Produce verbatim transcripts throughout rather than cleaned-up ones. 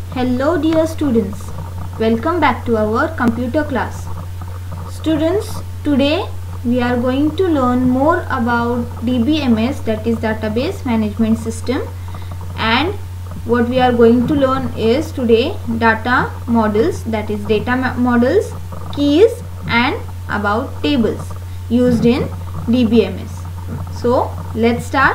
Hello dear students, welcome back to our computer class. Students, today we are going to learn more about D B M S, that is Database Management System, and what we are going to learn is today data models, that is data models, keys and about tables used in D B M S. So let's start.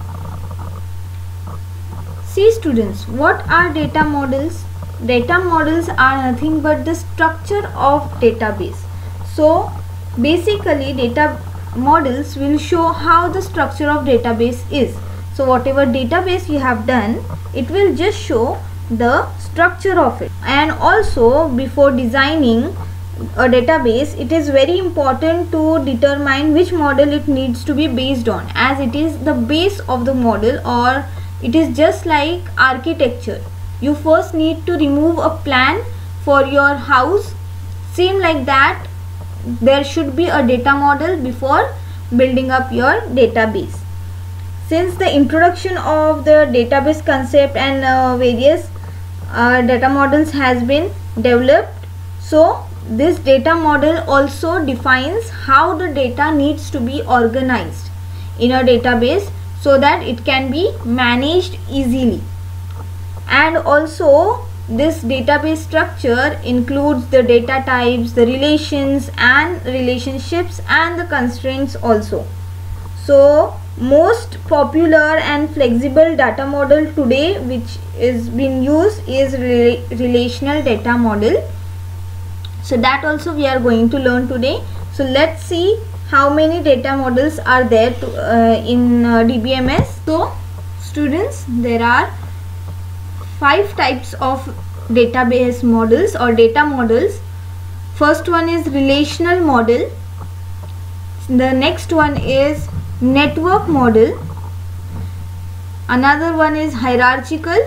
See students, what are data models? Data models are nothing but the structure of database. So basically data models will show how the structure of database is. So whatever database you have done, it will just show the structure of it. And also before designing a database, it is very important to determine which model it needs to be based on, as it is the base of the model, or it is just like architecture. You first need to remove a plan for your house. Same like that, there should be a data model before building up your database. Since the introduction of the database concept and uh, various uh, data models has been developed, so this data model also defines how the data needs to be organized in a database, so that it can be managed easily. And also this database structure includes the data types, the relations and relationships and the constraints also. So most popular and flexible data model today which is being used is re relational data model. So that also we are going to learn today. So let's see how many data models are there to, uh, in uh, D B M S. So students, there are five types of database models or data models. First one is relational model. The next one is network model. Another one is hierarchical,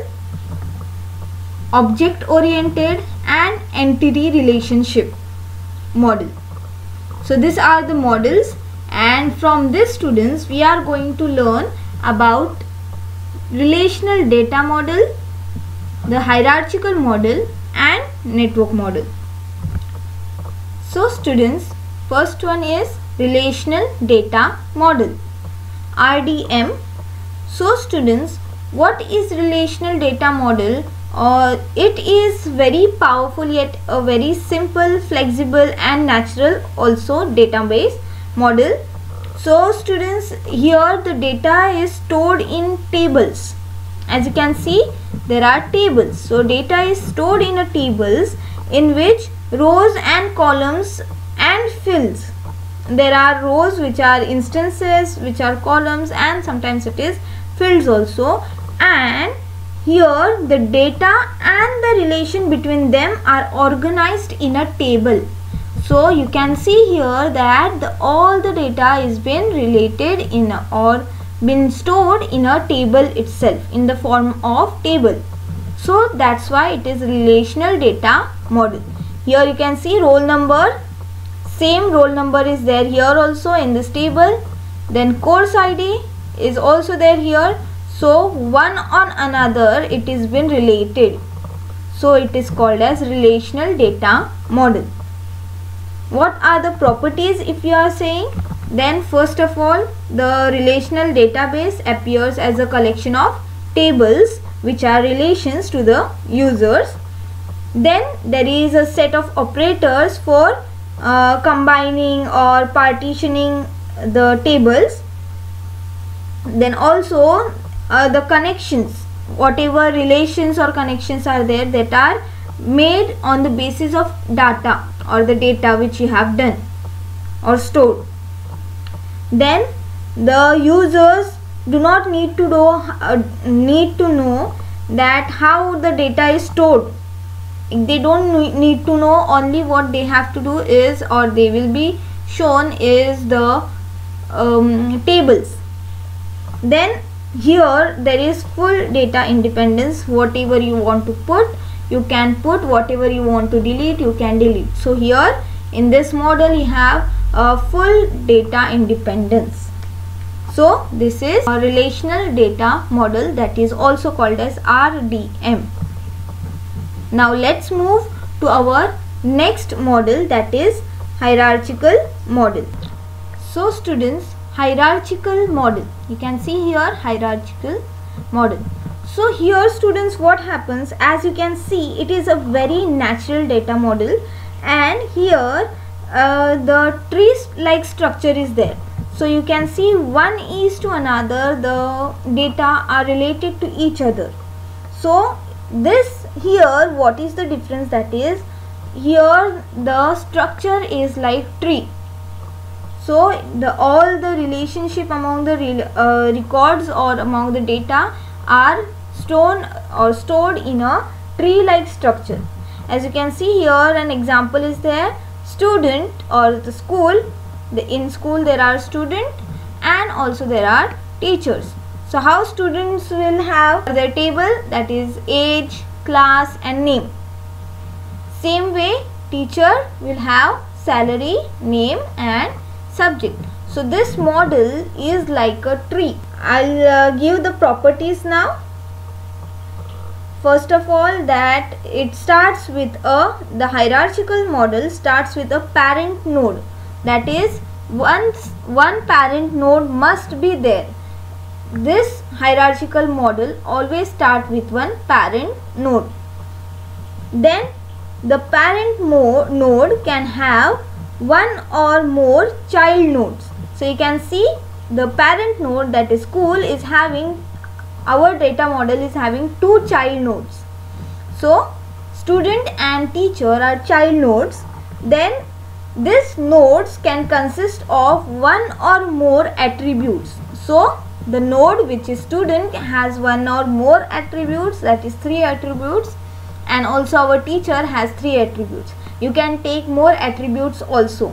object oriented and entity relationship model. So these are the models, and from this students we are going to learn about relational data model, the hierarchical model and network model. So students, first one is relational data model, R D M. So students, what is relational data model? Uh, it is very powerful yet a very simple, flexible and natural also database model. So students, here the data is stored in tables. As you can see, there are tables. So data is stored in a tables in which rows and columns and fields. There are rows which are instances, which are columns, and sometimes it is fields also. And here the data and the relation between them are organized in a table. So you can see here that the, all the data is been related in a, or been stored in a table itself in the form of table. So that's why it is relational data model. Here you can see roll number, same roll number is there here also in this table. Then course I D is also there here. So one on another it is been related. So it is called as relational data model. What are the properties if you are saying? Then first of all, the relational database appears as a collection of tables which are relations to the users. Then there is a set of operators for uh, combining or partitioning the tables. Then also Uh, the connections, whatever relations or connections are there, that are made on the basis of data or the data which you have done or stored. Then the users do not need to know uh, need to know that how the data is stored. They don't need to know. Only what they have to do is, or they will be shown, is the um, tables. Then here there is full data independence. Whatever you want to put, you can put. Whatever you want to delete, you can delete. So here in this model you have a full data independence. So this is a relational data model, that is also called as R D M. Now let's move to our next model, that is hierarchical model. So students, hierarchical model, you can see here hierarchical model. So here students, what happens, as you can see, it is a very natural data model, and here uh, the tree like structure is there. So you can see one is to another, the data are related to each other. So this here, what is the difference, that is here the structure is like tree. So the all the relationship among the re, uh, records or among the data are stored or stored in a tree like structure. As you can see here, an example is there, student or the school. The in school there are student and also there are teachers. So how students will have their table, that is age, class and name. Same way teacher will have salary, name and subject. So this model is like a tree. I'll uh, give the properties now. First of all, that it starts with a, the hierarchical model starts with a parent node. That is, once one parent node must be there. This hierarchical model always start with one parent node. Then the parent node can have one or more child nodes. So you can see the parent node, that is school, is having, our data model is having two child nodes. So student and teacher are child nodes. Then these nodes can consist of one or more attributes. So the node which is student has one or more attributes, that is three attributes, and also our teacher has three attributes. You can take more attributes also.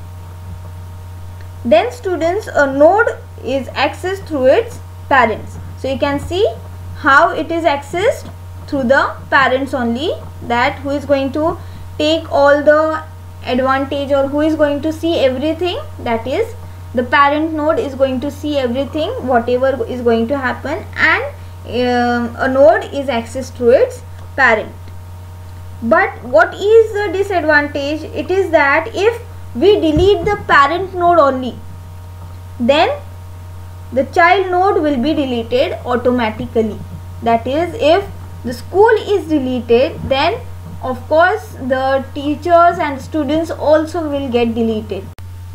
Then students, a node is accessed through its parents. So you can see how it is accessed through the parents only, that who is going to take all the advantage or who is going to see everything, that is the parent node is going to see everything whatever is going to happen, and um, a node is accessed through its parent. But what is the disadvantage? It is that if we delete the parent node only, then the child node will be deleted automatically. That is, if the school is deleted, then of course the teachers and students also will get deleted.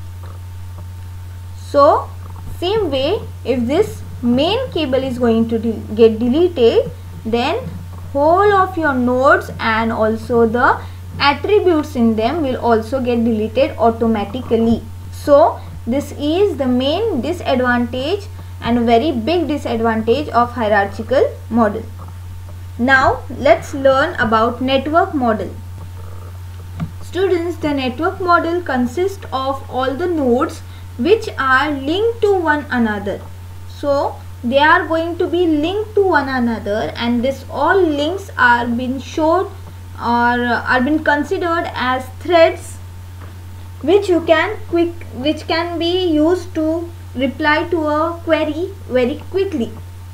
So same way, if this main cable is going to de get deleted, then whole of your nodes and also the attributes in them will also get deleted automatically. So this is the main disadvantage and very big disadvantage of hierarchical model. Now let's learn about network model. Students, the network model consists of all the nodes which are linked to one another. So they are going to be linked to one another, and this all links are been shown or are been considered as threads which you can quick which can be used to reply to a query very quickly.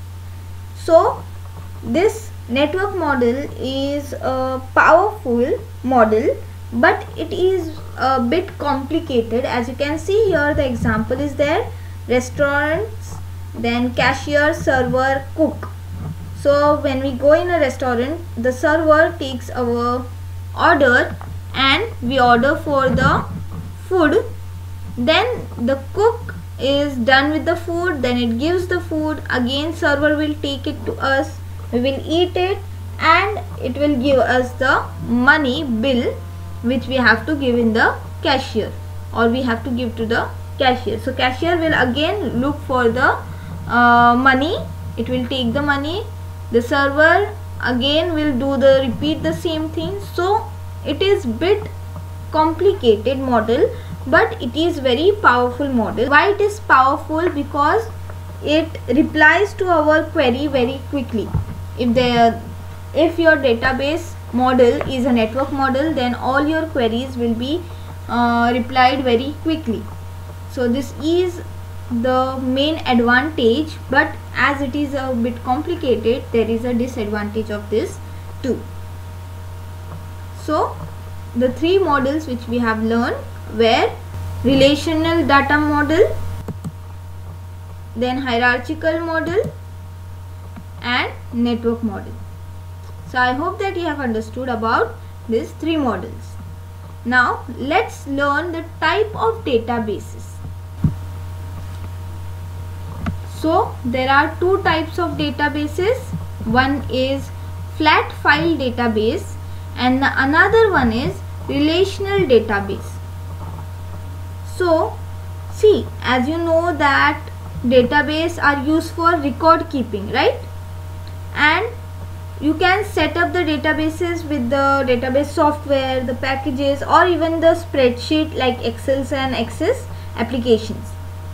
So this network model is a powerful model, but it is a bit complicated. As you can see here, the example is there: restaurants, then cashier, server, cook. So when we go in a restaurant, the server takes our order and we order for the food. Then the cook is done with the food, then it gives the food, again server will take it to us, we will eat it, and it will give us the money bill which we have to give in the cashier, or we have to give to the cashier. So cashier will again look for the uh, money, it will take the money, the server again will do the repeat the same thing. So it is bit complicated model, but it is very powerful model. Why it is powerful? Because it replies to our query very quickly. If the if your database model is a network model, then all your queries will be uh, replied very quickly. So this is the main advantage, but as it is a bit complicated, there is a disadvantage of this too. So the three models which we have learned were relational data model, then hierarchical model and network model. So I hope that you have understood about these three models. Now let's learn the type of databases. So there are two types of databases. One is flat file database and the another one is relational database. So see, as you know that database are used for record keeping, right? And you can set up the databases with the database software, the packages, or even the spreadsheet like Excel and Access applications.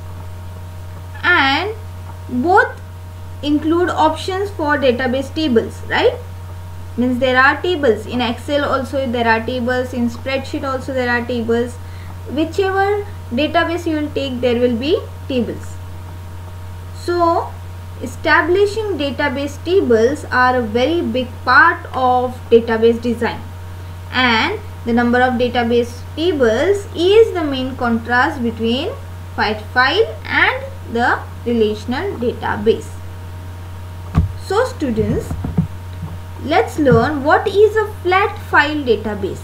And both include options for database tables, right? Means there are tables in Excel, also there are tables in spreadsheet, also there are tables. Whichever database you will take, there will be tables. So establishing database tables are a very big part of database design, and the number of database tables is the main contrast between flat file and the relational database. So students, let's learn what is a flat file database.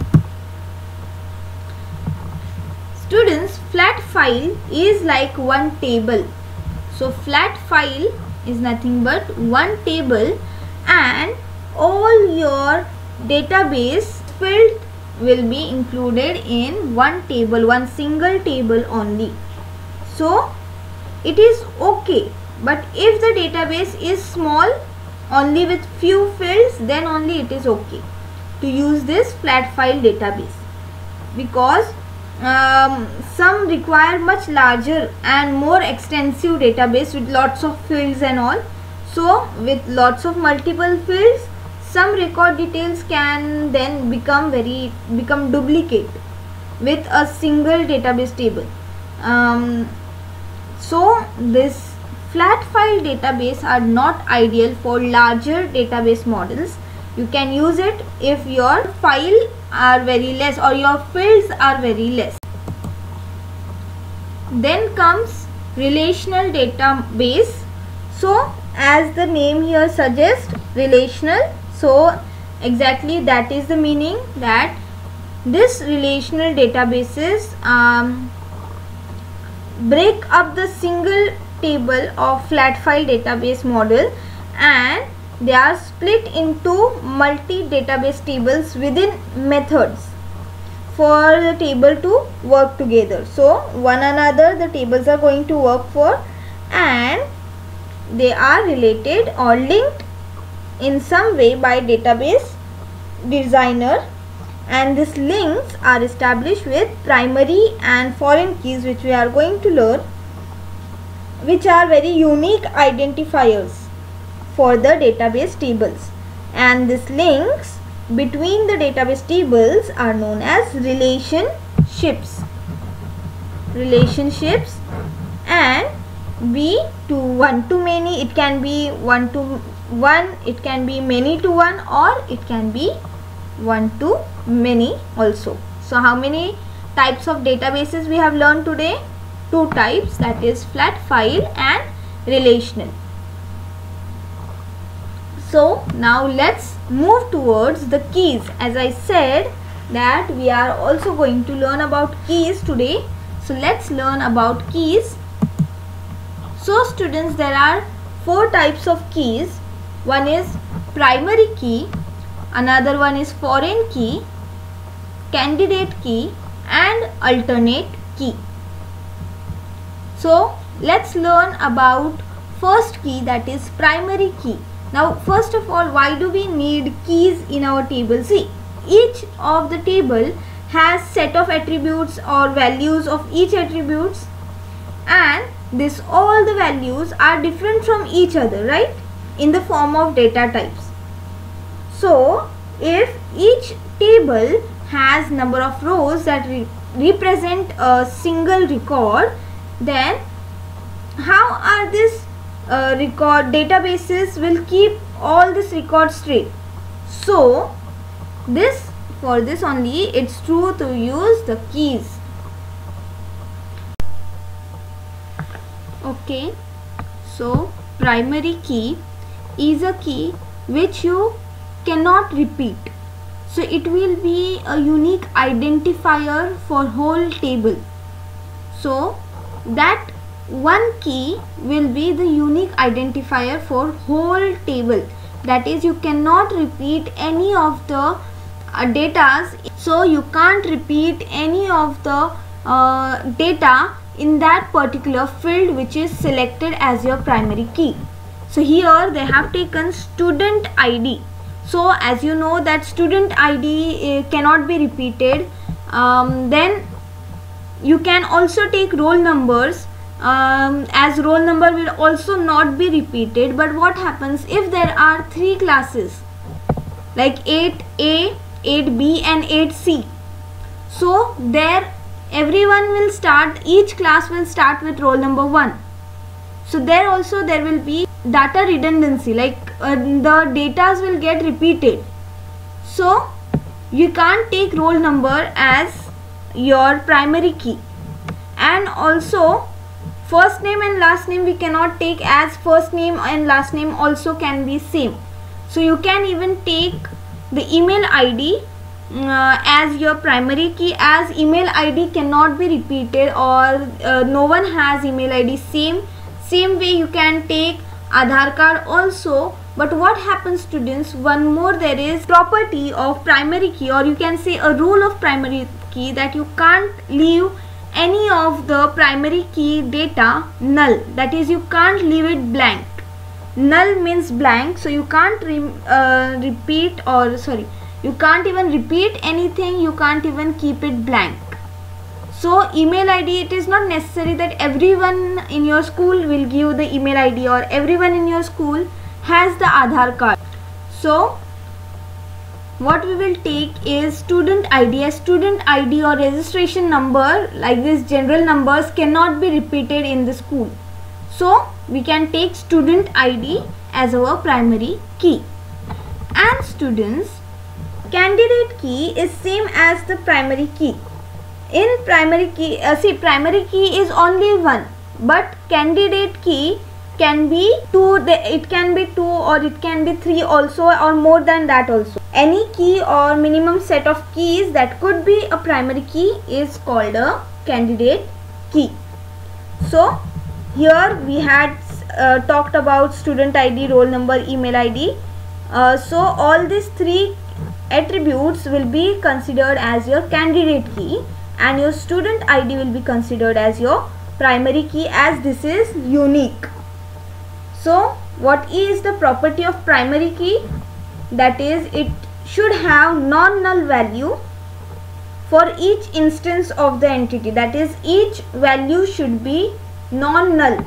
Students, flat file is like one table. So flat file is nothing but one table, and all your database field will be included in one table, one single table only. So it is okay, but if the database is small, only with few fields, then only it is okay to use this flat file database, because um, some require much larger and more extensive database with lots of fields and all. So with lots of multiple fields, some record details can then become very become duplicate with a single database table. Um, so this flat file database are not ideal for larger database models. You can use it if your file are very less or your fields are very less. Then comes relational database. So as the name here suggests, relational, so exactly that is the meaning, that this relational databases um, break up the single table of flat file database model, and they are split into multi database tables within methods for the table to work together. So one another the tables are going to work for, and they are related or linked in some way by database designer, and these links are established with primary and foreign keys, which we are going to learn, which are very unique identifiers for the database tables. And these links between the database tables are known as relationships. Relationships and be to one to many, it can be one to one, it can be many to one, or it can be one to many also. So how many types of databases we have learned today? Two types, that is flat file and relational. So now let's move towards the keys. As I said that we are also going to learn about keys today. So let's learn about keys. So students, there are four types of keys. One is primary key, another one is foreign key, candidate key and alternate key. So let's learn about first key, that is primary key. Now first of all, why do we need keys in our table? See, each of the table has set of attributes or values of each attributes, and this all the values are different from each other, right, in the form of data types. So if each table has number of rows that re represent a single record, then how are these uh, record databases will keep all this record straight? So this for this only it's true to use the keys. Okay, so primary key is a key which you cannot repeat. So it will be a unique identifier for whole table. So that one key will be the unique identifier for whole table. That is, you cannot repeat any of the uh, datas. So you can't repeat any of the uh, data in that particular field which is selected as your primary key. So here they have taken student I D. So as you know that student I D uh, cannot be repeated. Um, then you can also take roll numbers, um, as roll number will also not be repeated. But what happens if there are three classes like eight A, eight B and eight C? So there everyone will start, each class will start with roll number one. So there also there will be data redundancy, like uh, the datas will get repeated. So you can't take roll number as your primary key. And also first name and last name we cannot take, as first name and last name also can be same. So you can even take the email I D uh, as your primary key, as email I D cannot be repeated, or uh, no one has email I D. Same same way you can take Aadhaar card also. But what happens, students, one more there is property of primary key, or you can say a rule of primary key, that you can't leave any of the primary key data null. That is, you can't leave it blank. Null means blank, so you can't re uh, repeat or sorry you can't even repeat anything, you can't even keep it blank. So email I D, it is not necessary that everyone in your school will give the email I D, or everyone in your school has the Aadhaar card. So what we will take is student I D. As student I D or registration number, like this general numbers cannot be repeated in the school. So we can take student I D as our primary key. And students, candidate key is same as the primary key. In primary key, uh, see primary key is only one, but candidate key can be two, it can be two or it can be three also, or more than that also. Any key or minimum set of keys that could be a primary key is called a candidate key. So here we had uh, talked about student I D, roll number, email I D. Uh, so all these three attributes will be considered as your candidate key, and your student I D will be considered as your primary key, as this is unique. So what is the property of primary key? That is, it should have non-null value for each instance of the entity. That is, each value should be non-null.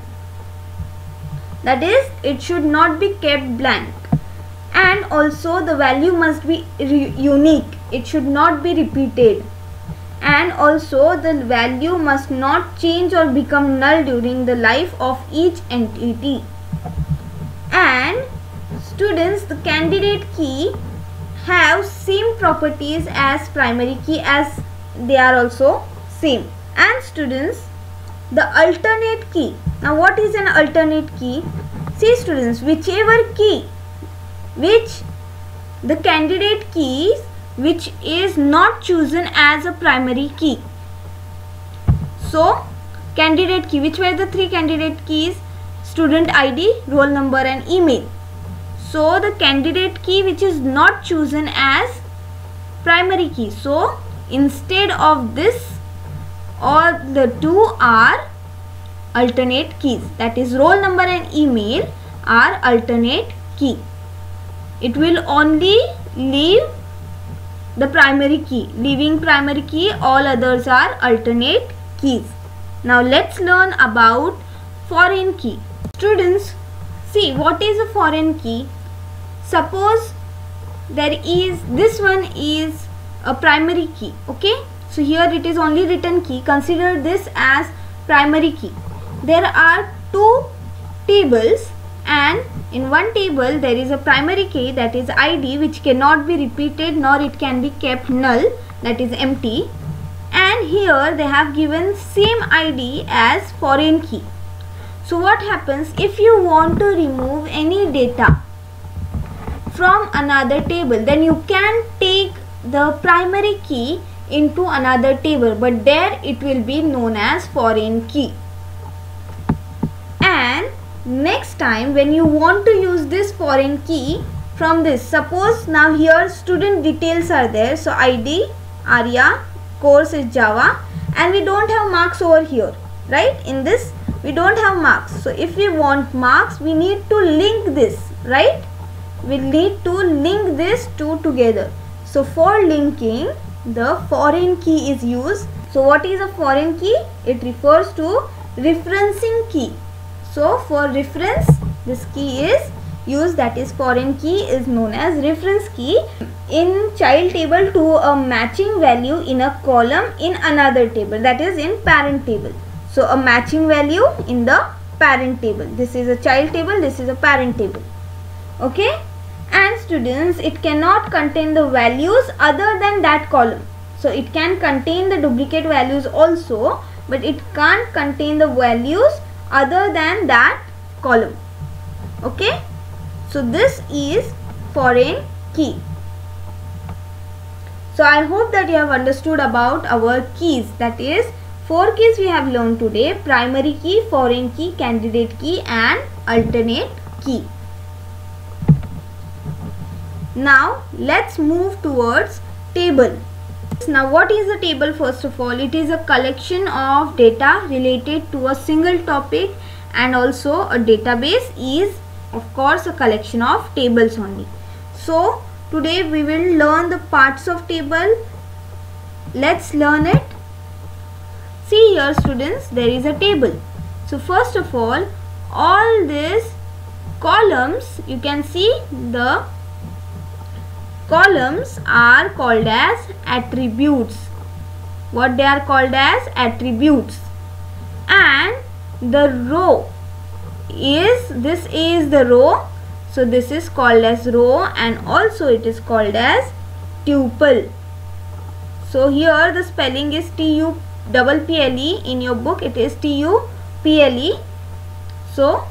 That is, it should not be kept blank. And also the value must be unique. It should not be repeated. And also the value must not change or become null during the life of each entity. And students, the candidate key have same properties as primary key, as they are also same. And students, the alternate key. Now what is an alternate key? See students, whichever key which the candidate keys which is not chosen as a primary key. So candidate key, which were the three candidate keys? Student I D, roll number and email. So the candidate key which is not chosen as primary key. So instead of this, all the two are alternate keys. That is, roll number and email are alternate key. It will only leave the primary key. Leaving primary key, all others are alternate keys. Now let's learn about foreign key. Students, see what is a foreign key. Suppose there is, this one is a primary key. Okay, so here it is only written key. Consider this as primary key. There are two tables and in one table there is a primary key, that is I D, which cannot be repeated nor it can be kept null, that is empty, and here they have given same I D as foreign key. So what happens if you want to remove any data from another table, then you can take the primary key into another table, but there it will be known as foreign key. And next time when you want to use this foreign key from this, suppose now here student details are there, so I D, Arya, course is Java, and we don't have marks over here, right? In this we don't have marks. So if we want marks, we need to link this, right? We need to link these two together. So for linking, the foreign key is used. So what is a foreign key? It refers to referencing key. So for reference, this key is used, that is foreign key is known as reference key. In child table to a matching value in a column in another table, that is in parent table. So a matching value in the parent table. This is a child table, this is a parent table. Okay? And students, it cannot contain the values other than that column. So it can contain the duplicate values also, but it can't contain the values other than that column. Okay? So this is foreign key. So I hope that you have understood about our keys, that is four keys we have learned today: primary key, foreign key, candidate key and alternate key. Now let's move towards table. Now what is a table? First of all, it is a collection of data related to a single topic, and also a database is of course a collection of tables only. So today we will learn the parts of table. Let's learn it. See here students, there is a table. So first of all, all these columns, you can see the columns are called as attributes. What they are called as? Attributes. And the row is, this is the row, so this is called as row, and also it is called as tuple. So here the spelling is T U P P L E, in your book it is T U P L E. So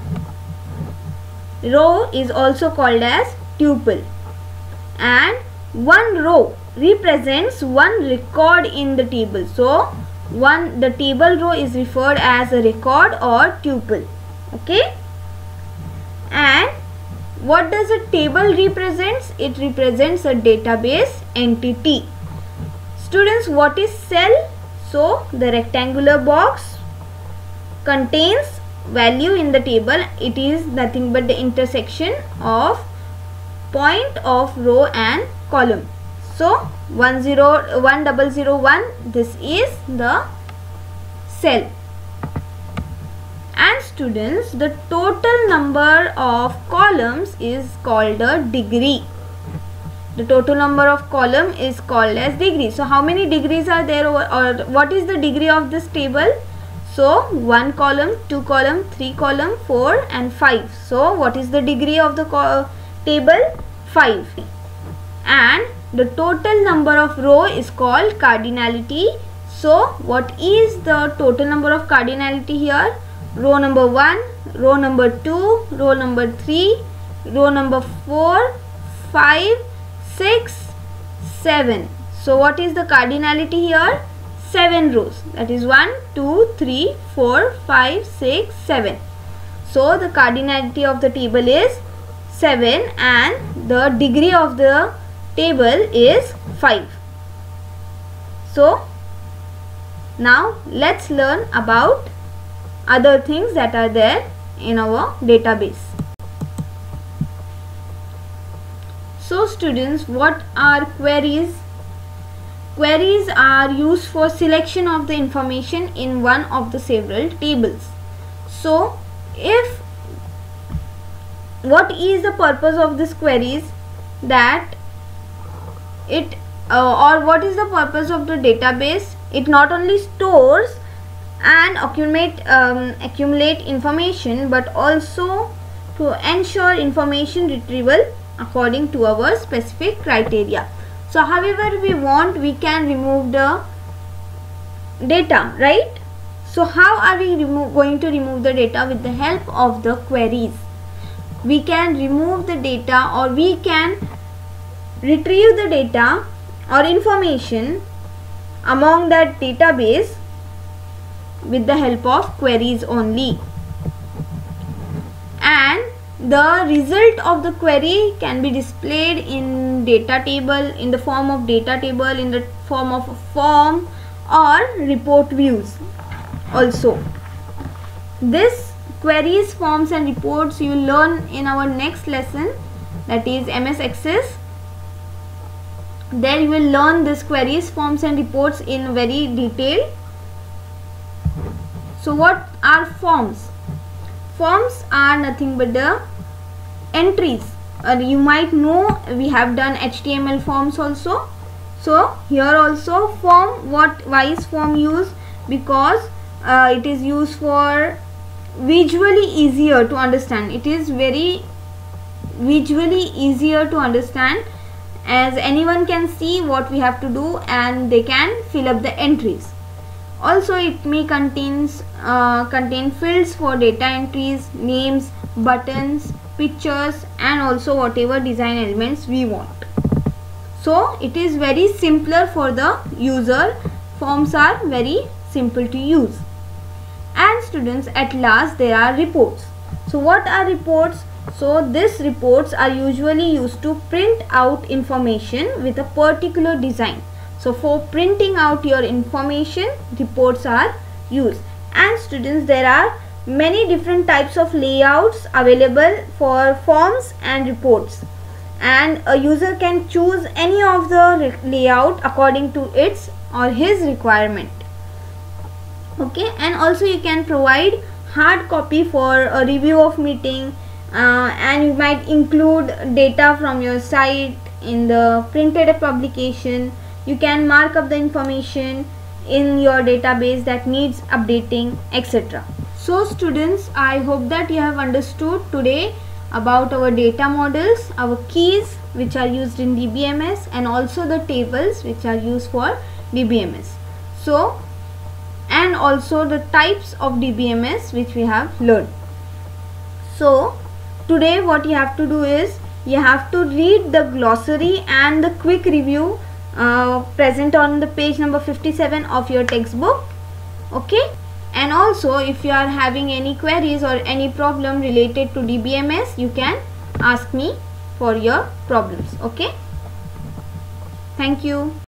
row is also called as tuple. And one row represents one record in the table. So one the table row is referred as a record or tuple. Okay? And what does a table represents? It represents a database entity. Students, what is cell? So the rectangular box contains value in the table. It is nothing but the intersection of point of row and column. So one zero one double zero one, this is the cell. And students, the total number of columns is called a degree. The total number of column is called as degree. So how many degrees are there, or, or what is the degree of this table? So one column, two column, three column, four and five. So what is the degree of the table? five. And the total number of row is called cardinality. So what is the total number of cardinality here? Row number one, row number two, row number three, row number four, five, six, seven. So what is the cardinality here? seven rows. That is one, two, three, four, five, six, seven. So the cardinality of the table is seven and the degree of the table is five. So now let's learn about other things that are there in our database. So students, what are queries? Queries are used for selection of the information in one of the several tables. So if what is the purpose of this queries? That it uh, or what is the purpose of the database? It not only stores and accumulate um, accumulate information, but also to ensure information retrieval according to our specific criteria. So however we want, we can remove the data, right? So how are we going to remove the data? With the help of the queries. We can remove the data, or we can retrieve the data or information among that database with the help of queries only. And the result of the query can be displayed in data table, in the form of data table, in the form of a form or report views also. This queries, forms and reports you will learn in our next lesson, that is M S Access. There you will learn this queries, forms and reports in very detail. So what are forms? Forms are nothing but the entries. Uh, you might know we have done H T M L forms also. So here also form, what, why is form used? Because uh, it is used for visually easier to understand. It is very visually easier to understand, as anyone can see what we have to do and they can fill up the entries. Also it may contains uh, contain fields for data entries, names, buttons, pictures and also whatever design elements we want. So it is very simpler for the user. Forms are very simple to use. And students, at last there are reports. So what are reports? So these reports are usually used to print out information with a particular design. So for printing out your information, reports are used. And students, there are many different types of layouts available for forms and reports, and a user can choose any of the layout according to its or his requirement. Okay, and also you can provide hard copy for a review of meeting, uh, and you might include data from your site in the printed publication. You can mark up the information in your database that needs updating, et cetera. So students, I hope that you have understood today about our data models, our keys which are used in D B M S, and also the tables which are used for D B M S. So, and also the types of D B M S which we have learned. So today what you have to do is, you have to read the glossary and the quick review uh, present on the page number fifty-seven of your textbook. Okay, and also if you are having any queries or any problem related to D B M S, you can ask me for your problems. Okay, thank you.